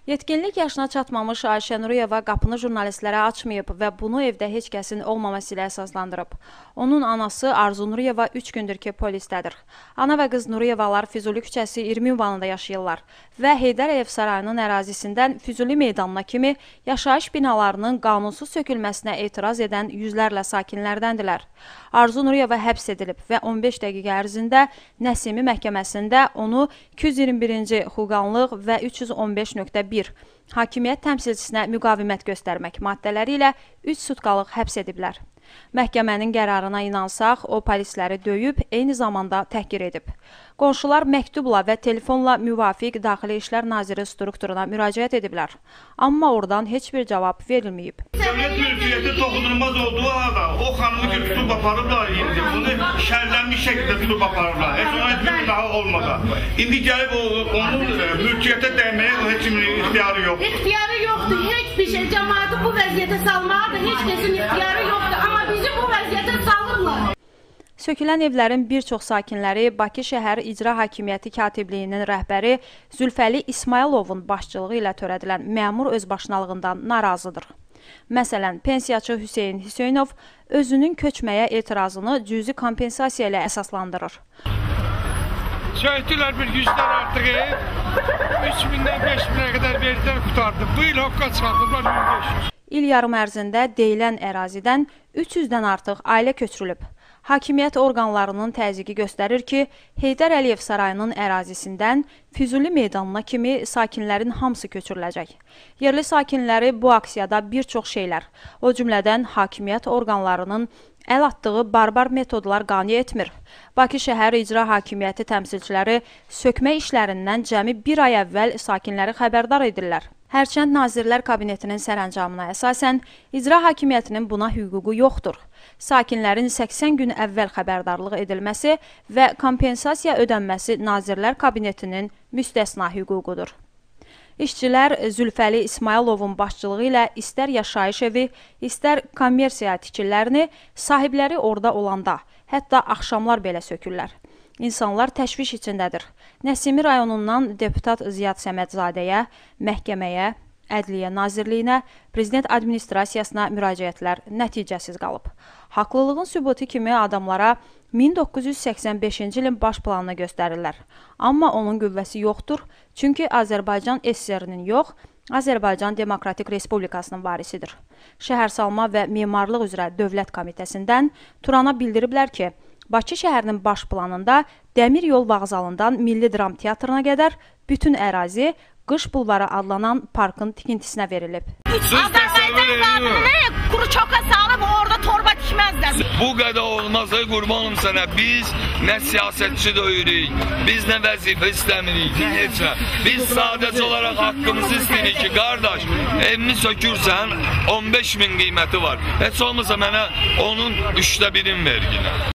Yetkinlik yaşına çatmamış Ayşə Nuriyeva qapını jurnalistlərə açmayıb və bunu evdə heç kəsin olmaması ilə əsaslandırıb. Onun anası Arzu Nuriyeva 3 gündür ki polisdədir. Ana və qız Nuriyevalar Füzuli küçəsi 20 ünvanında yaşayırlar və Heydər Əliyev sarayının ərazisindən Füzuli meydanına kimi yaşayış binalarının qanunsuz sökülməsinə etiraz edən yüzlərlə sakinlərdəndirlər. Arzu Nuriyeva həbs edilib və 15 dəqiqə ərzində Nəsimi məhkəməsində onu 221-ci Xuqanlıq və 315.1 hakimiyyət təmsilçisinə müqavimət göstərmək maddələri ilə 3 sutkalıq həbs ediblər. Məhkəmənin qərarına inansaq, o polisləri döyüb, eyni zamanda təhqir edib. Qonşular məktubla və telefonla müvafiq Daxili İşlər Naziri strukturuna müraciət ediblər. Amma oradan heç bir cavab verilməyib. Dövlət mülkiyyəti toxunulmaz olduğu halda o xanımı ki tutub aparıblar indi. Bunu şərlənmiş şəkildə tutub aparıblar. Heç ona etmək daha olmadan. İndi gəlib onun mülkiyyətə dəyməyə heç kimin ixtiyarı yoxdur. İxtiyarı yoxdur. Heç bir şey cəmaatı bu vəziyyətə salmağa da heç kəsin ixtiyarı yoxdur. Amma bizi bu vəziyyətə salırlar. Sökülən evlərin bir çox sakinləri Bakı Şəhər İcra Hakimiyyəti Katibliyinin rəhbəri Zülfəli İsmayılovun başçılığı ilə törədilən məmur özbaşınalığından narazıdır. Məsələn, pensiyaçı Hüseyin Hüseynov özünün köçməyə etirazını cüzi kompensasiya ilə əsaslandırır. Söktülər bir 100'dən artıq ev, 3000'dən 5000'ə qədər verdilər, qutardı. Bu il haqqa çıxardıblar 1500. İl yarım ərzində deyilən ərazidən 300-dən artıq ailə köçürülüb. Hakimiyyət orqanlarının təzyiqi göstərir ki, Heydər Əliyev sarayının ərazisindən Füzuli meydanına kimi sakinlərin hamısı köçürüləcək. Yerli sakinləri bu aksiyada bir çox şeylər, o cümlədən hakimiyyət orqanlarının əl atdığı barbar metodlar qane etmir. Bakı Şəhər İcra Hakimiyyəti təmsilçiləri sökmə işlərindən cəmi bir ay əvvəl sakinləri xəbərdar edirlər. Hərçənd Nazirlər Kabinetinin sərəncamına əsasən İcra Hakimiyyətinin buna hüququ yoxdur. Sakinlərin 80 gün əvvəl xəbərdarlıq edilməsi və kompensasiya ödənməsi Nazirlər Kabinetinin müstəsna hüququdur. İşçilər Zülfəli İsmayılovun başçılığı ilə istər yaşayış evi, istər kommersiya tikililərini sahibləri orada olanda, hətta axşamlar belə sökürlər. İnsanlar təşviş içindədir. Nəsimi rayonundan deputat Ziyad Səmədzadəyə, məhkəməyə, Ədliyyə Nazirliyinə, Prezident Administrasiyasına müraciətlər nəticəsiz qalıb. Haqlılığın sübutu kimi adamlara 1985-ci ilin baş planını göstərirlər. Amma onun qüvvəsi yoxdur, çünki Azərbaycan SSR-nin yox, Azərbaycan Demokratik Respublikasının varisidir. Şəhərsalma və Memarlıq üzrə Dövlət Komitəsindən Turana bildiriblər ki, Bakı şəhərinin baş planında Dəmir yol vağzalından Milli Dram Teatrına qədər bütün ərazi Qış bulvarı adlanan parkın tikintisinə verilib. Azərbaycan qadını quru çoka salıb orada torba tikməzlər. Bu qədər olmaz, qurbanım sənə. Biz nə siyasətçi döyürük, biz nə vəzifə istəmirik, heç nə. Biz sadəcə olaraq haqqımızı istəyirik ki, qardaş, evini sökürsən 15.000 qiyməti var. Heç olmasa mənə onun 1/3 verginə.